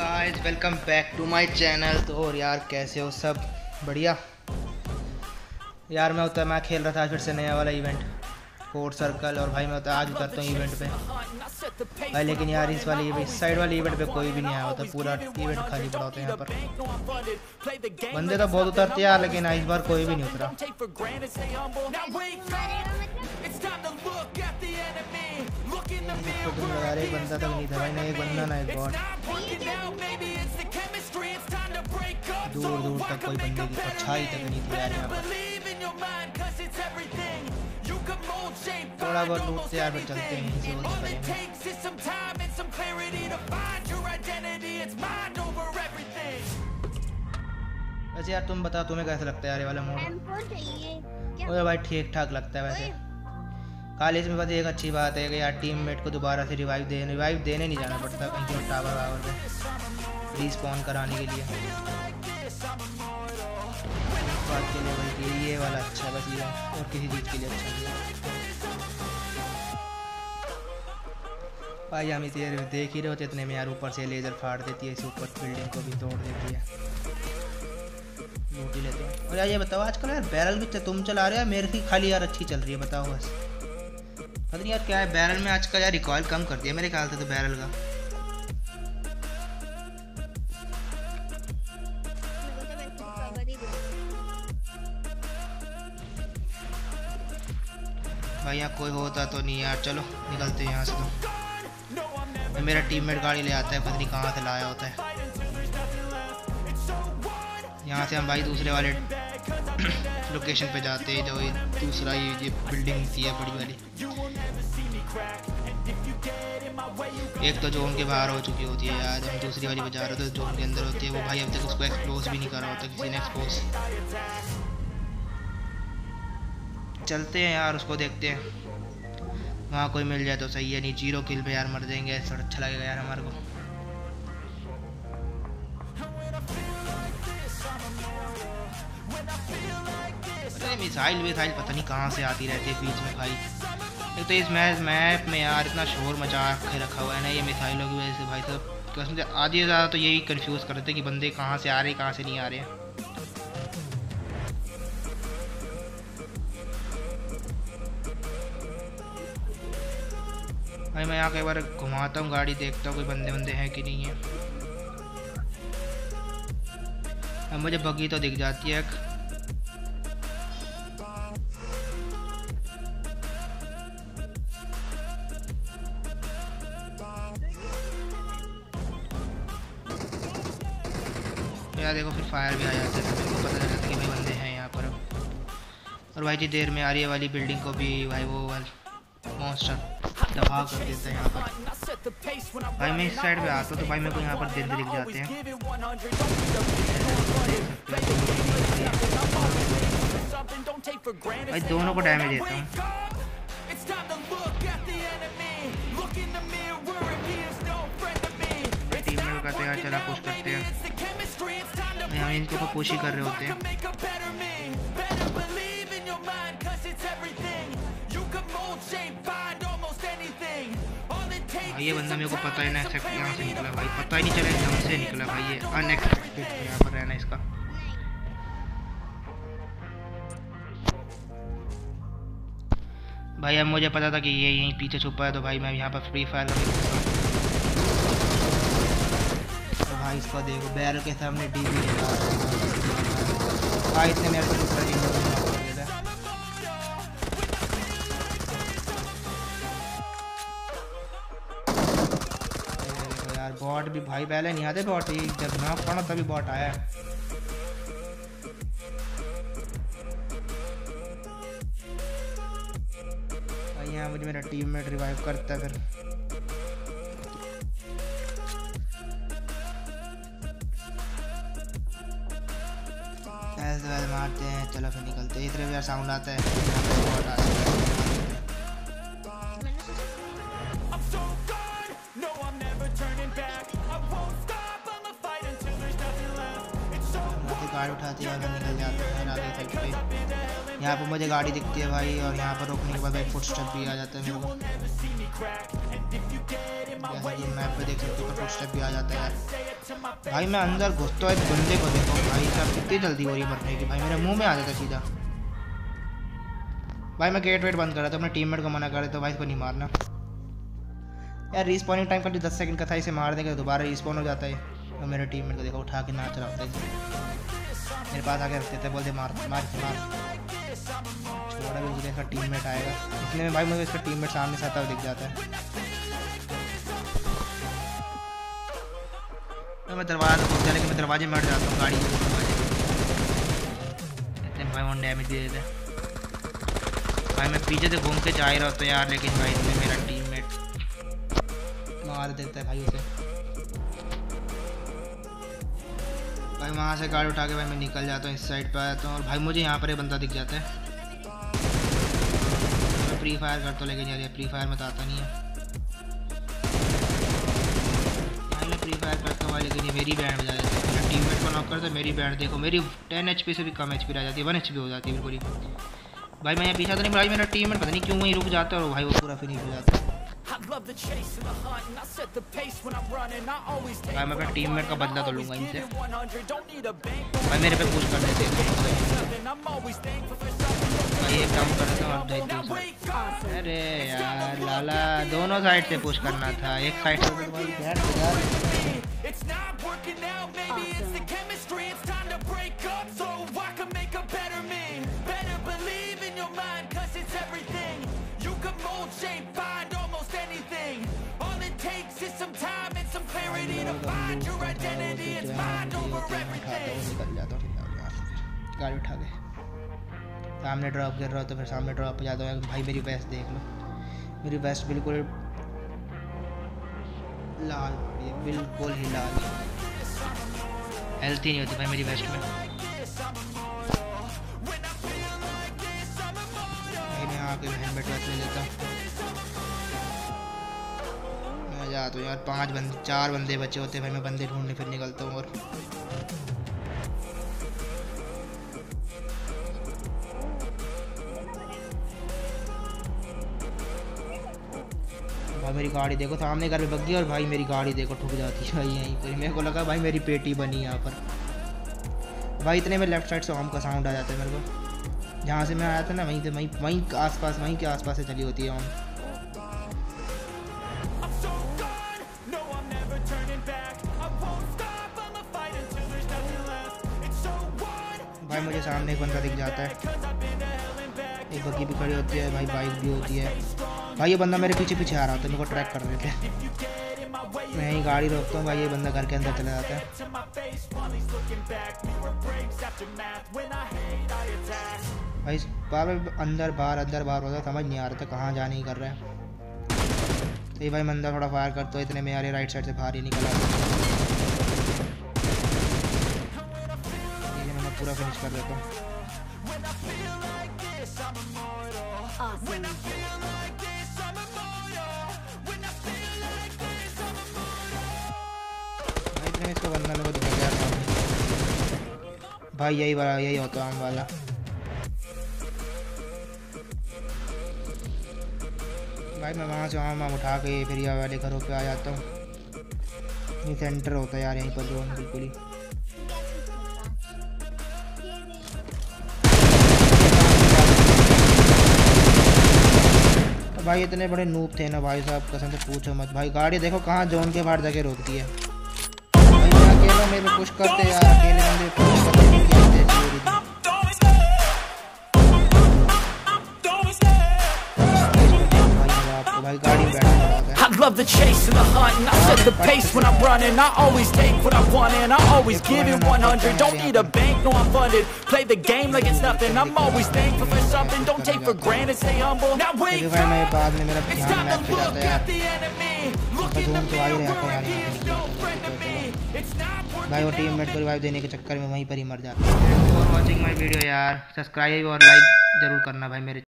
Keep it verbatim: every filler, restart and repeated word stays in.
Guys welcome back to my channel. तो और यार कैसे हो सब बढ़िया। यार मैं उतर मैं खेल रहा था फिर से नया वाला इवेंट कोड सर्कल, और भाई मैं उतर आज उतरता हूँ इवेंट पे भाई। लेकिन यार इस वाली इस साइड वाले इवेंट पे कोई भी नहीं आया होता, पूरा इवेंट खाली पड़ा होता है यहाँ पर। बंदे तो बहुत उतरते यार, लेकिन इस बार कोई भी नहीं उतरा। तो तुम लगा रहे एक बंदा तक नहीं था भाई, ना एक बंदा ना एक बॉट। दूर दूर तक कोई बंदे की परछाई तक नहीं थी यार यहाँ पर। थोड़ा बहुत लूटते यार फिर चलते हैं इसी वो करेंगे। वैसे यार तुम बताओ तुम्हें कैसा लगता है यार ये वाला मोड? मुझे भाई ठीक ठाक लगता है वैसे। खाली इसमें बस एक अच्छी बात है कि यार टीममेट को दोबारा से रिवाइव दे रिवाइव देने नहीं जाना पड़ता कहीं टावर वावर पे रिस्पॉन कराने के लिए। बात के लिए भाई ये वाला अच्छा है बस, ये और किसी चीज़ के लिए अच्छा नहीं है भाई। हम इसे देख ही रहे होते इतने में यार ऊपर से लेज़र फाड़ देती है, इस ऊपर बिल्डिंग को भी तोड़ देती है। लूट ही लेते हैं। और यार ये बताओ आजकल यार बैरल भी तुम चला रहे हो, मेरे की खाली यार अच्छी चल रही है बताओ बस। पता नहीं यार क्या है बैरल में आजकल यार रिकॉइल कम कर दिया मेरे ख्याल से तो बैरल का। भाई यहाँ कोई होता तो नहीं यार, चलो निकलते हैं यहाँ से। तो मेरा टीममेट गाड़ी ले आता है, पता नहीं कहाँ से लाया होता है। यहाँ से हम भाई दूसरे वाले लोकेशन पे जाते हैं, जो दूसरा ये ये बिल्डिंग थी है बड़ी वाली। एक तो जोन के बाहर हो चुकी होती है यार, हम दूसरी वाली बजा रहे थे जोन के अंदर होती है। वो भाई अब तक उसको एक्सप्लोज भी नहीं करा होता किसी ने एक्सप्लोज। चलते हैं यार उसको देखते हैं, वहाँ कोई मिल जाए तो सही है, नहीं जीरो किल पे यार मर जाएंगे ऐसा अच्छा लगेगा यार हमारे को। अरे मिसाइल मिसाइल पता नहीं कहाँ से आती रहती है बीच में भाई। एक तो इस मैच मैप में यार इतना शोर मचा के रखा हुआ है ना ये मिसाइलों की वजह से भाई साहब, कसम से आधी से ज़्यादा तो यही कंफ्यूज कर देते कि बंदे कहाँ से आ रहे हैं कहाँ से नहीं आ रहे हैं। भाई मैं यहाँ कई बार घुमाता हूँ गाड़ी, देखता हूँ कोई बंदे बंदे हैं कि नहीं है। अब मुझे बगी तो दिख जाती है एक। यार देखो फिर फायर भी आ जाता है, तो पता चल जाता है कि भाई बंदे हैं यहाँ पर। और भाई जी देर में आ रही है वाली बिल्डिंग को भी भाई वो मॉन्स्टर दबा कर देता है यहाँ पर। भाई मैं इस साइड पे आता हूँ तो भाई मेरे को यहाँ पर दिन दिख जाते हैं। भाई दोनों को डैमेज देता हूँ। टीम में कहते हैं चला पुश करते हैं, हम इनको तो पुश ही कर रहे होते हैं। भाई ये बंदा मेरे को पता ही नहीं एक्सपेक्ट यहाँ से निकला भाई, पता ही नहीं चला एकदम से निकला भाई, ये अनएक्सपेक्टेड यहाँ पर रहना इसका। भाई अब मुझे पता था कि ये यहीं पीछे छुपा है, तो भाई मैं यहाँ पर फ्री फायर का तो भाई इसको देखो बैरल के सामने डी भी भाई इसने मेरे को दूसरा डी यार। बॉट भी भाई पहले नहीं आते बॉट, ये जब ना पड़ा तभी बॉट आया। भाई यहाँ मुझे मेरा टीममेट रिवाइव करता है फिर। ऐसे वैसे मारते हैं, चलो फिर निकलते हैं। इधर भी साउंड आता है, यहाँ पे बॉट आता है। गाड़ी उठाती है और निकल जाते हैं आगे साइड पे। यहाँ पर मुझे गाड़ी दिखती है भाई, और यहाँ पर रोकने के बाद भाई फुटस्टेप भी आ जाता है मेरे को। जैसे कि मैप पे देख सकते हो फुटस्टेप भी आ जाता है यार। भाई मैं अंदर घुसता हूँ, एक बंदे को देखो भाई साहब कितनी जल्दी हो रही है मरने की, भाई मेरे मुंह में आ जाता सीधा। भाई मैं गेट वेट बंद कर रहा था, अपने टीममेट को मना कर रहा था भाई इसको नहीं मारना यार। रिस्पॉनिंग टाइम का जो दस सेकंड का था, इसे मार देंगे दोबारा रिस्पॉन हो जाता है। और मेरे टीममेट को देखो उठा के नाच रहा होता है, मेरे पास आके रखते थे, बोलते मार मार मार छोड़ा भी मुझे, इसका टीममेट आएगा इतने में भाई मुझे इसका टीममेट सामने से आता हुआ दिख जाता है। तो मैं दरवाजा खोलता है, लेकिन मैं दरवाजे में हट जाता हूँ गाड़ी के दरवाजे, इतने भाई वन डैमेज दे देते। भाई मैं पीछे से घूम के जा ही रहा होता यार, लेकिन भाई इसमें मेरा टीममेट मार देता है भाई उसे। भाई वहाँ से गाड़ी उठा के भाई मैं निकल जाता हूँ, इस साइड पे आया हूँ और भाई मुझे यहाँ पर एक बंदा दिख जाता है। मैं फ्री फायर करता हूँ, लेकिन यार ये फ्री फायर में तो आता नहीं है। भाई मैं फ्री फायर करता हूँ लेकिन ये मेरी बैंड बजा देता है, मेरा टीममेट को नॉक करता है, मेरी बैंड देखो मेरी टेन एच पी से भी कम एच पी रह जाती है, वन एच पी हो जाती है बिल्कुल ही। भाई मैं यहाँ पीछा तो नहीं, भाई मेरा टीममेट पता नहीं क्यों वहीं रुक जाता है और भाई वो पूरा फिनिश हो जाता है। भाई मैं अपने टीममेट का बदला तो लूँगा इनसे, भाई मेरे पे पुश कर देते भाई, एक काम कर देता हूँ। अरे यार लाला दोनों साइड से पुश करना था, एक साइड से तो भाई यार गाड़ी उठा के सामने ड्रॉप कर रहा हो तो फिर सामने ड्रॉप पे जाता हूँ। भाई मेरी वेस्ट देख लो, मेरी वेस्ट बिल्कुल लाल, बिल्कुल ही लाल, हेल्थ ही नहीं होती भाई मेरी वेस्ट में। मैं यहाँ के हेलमेट वेस्ट ले लेता हूँ, मैं जाता हूँ यार। पांच बंदे चार बंदे बचे होते भाई, मैं बंदे ढूंढने फिर निकलता हूँ। और भाई मेरी गाड़ी देखो सामने घर में बग्गी, और भाई मेरी गाड़ी देखो ठुक जाती है भाई यहीं पर। मेरे को लगा भाई मेरी पेटी बनी यहाँ पर। भाई इतने में लेफ्ट साइड से होम का साउंड आ जाता है मेरे को, जहाँ से मैं आया था ना वहीं से, वहीं वहीं आसपास वहीं के आसपास से चली होती है होम। भाई मुझे सामने एक बंदा दिख जाता है, एक बग्गी भी खड़ी होती है भाई, बाइक भी होती है भाई। ये बंदा मेरे पीछे पीछे आ रहा होता है, मेरे को ट्रैक कर रहे थे। मैं ही गाड़ी रोकता हूँ भाई, ये बंदा घर के अंदर चला जाता है। भाई बार अंदर बाहर अंदर बाहर होता, समझ नहीं आ रहा था कहाँ जाने ही कर रहा है। तो ये भाई बंदा थोड़ा फायर करता है, इतने में यार राइट साइड से बाहर ही निकल आता है, मैं पूरा फिनिश कर देता हूँ। इसको बंदा मेरे को दिख गया भाई, यही वाला यही होता है हम वाला। भाई मैं वहाँ से आम आम उठा के फिर ये वाले घरों पे आ जाता हूँ। ये सेंटर होता है यार यहीं पर जोन बिल्कुल ही। तो भाई इतने बड़े नूब थे ना भाई साहब, कसम से पूछो मत। भाई गाड़ी देखो कहाँ जोन के बाहर जाके रोकती है। अकेला मेरे पुश करते यार, अकेले बंदे पुश करते नहीं करते भाई गाड़ी बैठा है। I love the chase and the hunt, and I set the pace when I'm running. I always take what I want and I always give it one hundred. Don't need a bank, no I'm funded. Play the game like it's nothing. I'm always thankful for something. Don't take for granted, stay humble. Now wake up, it's time to look at the enemy. Look in the mirror, there's no friend of me. It's not working. भाई वो teammate को revive देने के चक्कर में वहीं पर ही मर जाता है। Thanks for watching my video यार, सब्सक्राइब और लाइक जरूर करना भाई मेरे